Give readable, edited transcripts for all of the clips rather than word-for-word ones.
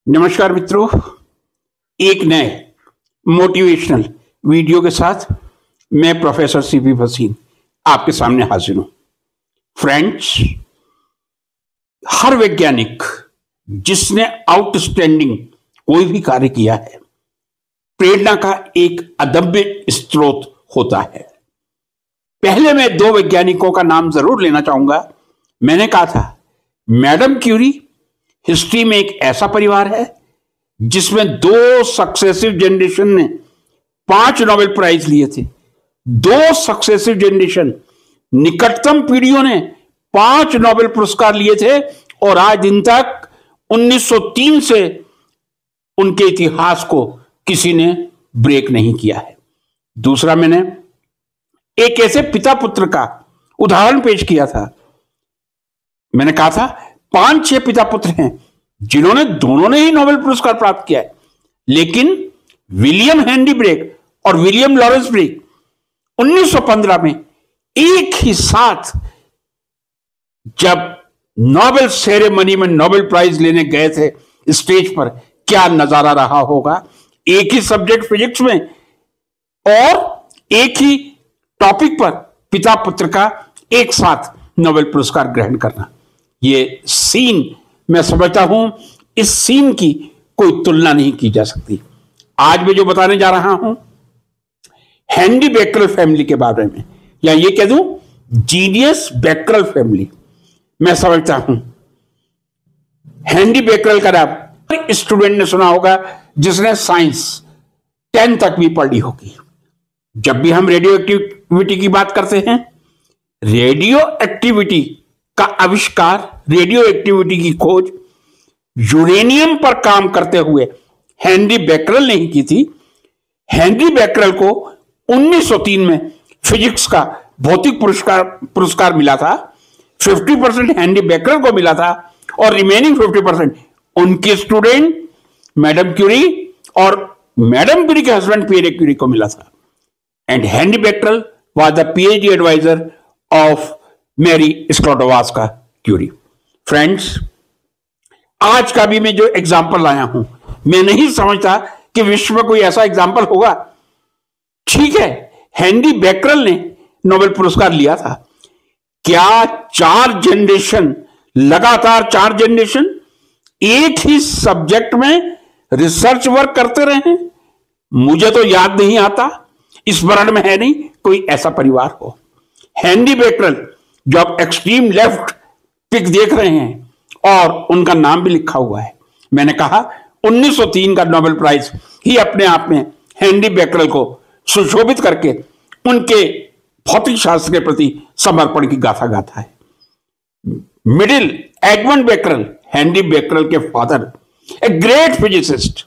नमस्कार मित्रों, एक नए मोटिवेशनल वीडियो के साथ मैं प्रोफेसर सीपी भसीन आपके सामने हाजिर हूं। फ्रेंड्स, हर वैज्ञानिक जिसने आउटस्टैंडिंग कोई भी कार्य किया है, प्रेरणा का एक अदम्य स्रोत होता है। पहले मैं दो वैज्ञानिकों का नाम जरूर लेना चाहूंगा। मैंने कहा था मैडम क्यूरी हिस्ट्री में एक ऐसा परिवार है जिसमें दो सक्सेसिव जनरेशन ने 5 नोबेल प्राइज लिए थे। दो सक्सेसिव जनरेशन, निकटतम पीढ़ियों ने 5 नोबेल पुरस्कार लिए थे और आज दिन तक 1903 से उनके इतिहास को किसी ने ब्रेक नहीं किया है। दूसरा, मैंने एक ऐसे पिता पुत्र का उदाहरण पेश किया था। मैंने कहा था 5-6 पिता पुत्र हैं जिन्होंने दोनों ने ही नोबेल पुरस्कार प्राप्त किया है, लेकिन विलियम हेनरी ब्रेक और विलियम लॉरेंस ब्रेक 1915 में एक ही साथ जब नोबेल सेरेमनी में नोबेल प्राइज लेने गए थे स्टेज पर, क्या नजारा रहा होगा। एक ही सब्जेक्ट फिजिक्स में और एक ही टॉपिक पर पिता पुत्र का एक साथ नोबेल पुरस्कार ग्रहण करना, ये सीन मैं समझता हूं इस सीन की कोई तुलना नहीं की जा सकती। आज मैं जो बताने जा रहा हूं हेनरी बेकरल फैमिली के बारे में, या ये कह दूं जीनियस बेकरल फैमिली। मैं समझता हूं हेनरी बेकरल का नाम स्टूडेंट ने सुना होगा जिसने साइंस 10 तक भी पढ़ी होगी। जब भी हम रेडियो एक्टिविटी की बात करते हैं, रेडियो एक्टिविटी का आविष्कार, रेडियो एक्टिविटी की खोज यूरेनियम पर काम करते हुए हेनरी बेकरल ने ही की थी। हेनरी बेकरल को 1903 में फिजिक्स का भौतिक पुरस्कार मिला था। 50% हेनरी बेकरल को मिला था और रिमेनिंग 50% उनके स्टूडेंट मैडम क्यूरी और मैडम क्यूरी के हस्बैंड पियरे क्यूरी को मिला था। And Henri Becquerel was the PhD adviser of Marie Sklodowska Curie. Friends, आज का भी मैं जो एग्जाम्पल लाया हूं, मैं नहीं समझता कि विश्व में कोई ऐसा एग्जाम्पल होगा। ठीक है, हेनरी बेकरल ने नोबेल पुरस्कार लिया था। क्या 4 जनरेशन, लगातार 4 जनरेशन एक ही सब्जेक्ट में रिसर्च वर्क करते रहे? मुझे तो याद नहीं आता, स्मरण में है नहीं कोई ऐसा परिवार हो। हेनरी बेकरल जो आप एक्सट्रीम लेफ्ट पिक देख रहे हैं और उनका नाम भी लिखा हुआ है। मैंने कहा 1903 का नोबेल प्राइज ही अपने आप में हेनरी बेकरल को सुशोभित करके उनके भौतिक शास्त्र के प्रति समर्पण की गाथा गाता है। Middle Edmond Becquerel, Henri Becquerel के father, a great physicist.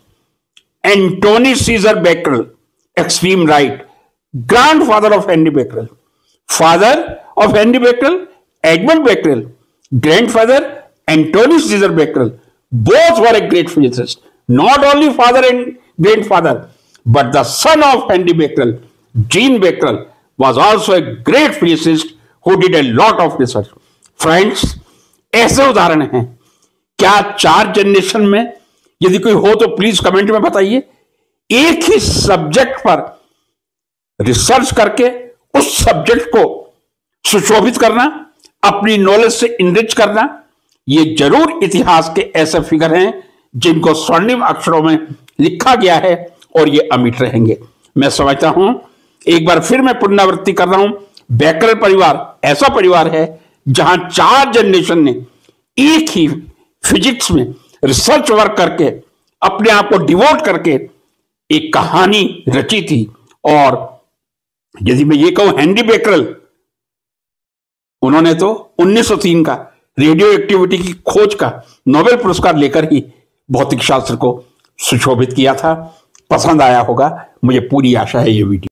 Antoine Cesar Becquerel, extreme right, grandfather of Henri Becquerel. Father of Henry Becquerel, Edmund Becquerel, grandfather Anthony Caesar Becquerel, both were a great physicist. Not only father and grandfather, but the son of Henry Becquerel, Jean Becquerel, was also a great physicist who did a lot of research. Friends, ऐसे उदाहरण हैं। क्या 4 generation में, यदि कोई हो तो please comment में बताइए, एक ही सब्जेक्ट पर रिसर्च करके उस सब्जेक्ट को सुशोभित करना, अपनी नॉलेज से इनरिच करना, ये जरूर इतिहास के ऐसे फिगर हैं जिनको स्वर्णिम अक्षरों में लिखा गया है और ये अमिट रहेंगे। मैं समझता हूं, एक बार फिर मैं पुनरावृत्ति कर रहा हूं, बेकरल परिवार ऐसा परिवार है जहां 4 जनरेशन ने एक ही फिजिक्स में रिसर्च वर्क करके अपने आप को डिवोट करके एक कहानी रची थी। और यदि मैं ये कहूं हेनरी बेकरल, उन्होंने तो 1903 का रेडियो एक्टिविटी की खोज का नोबेल पुरस्कार लेकर ही भौतिक शास्त्र को सुशोभित किया था। पसंद आया होगा, मुझे पूरी आशा है ये वीडियो।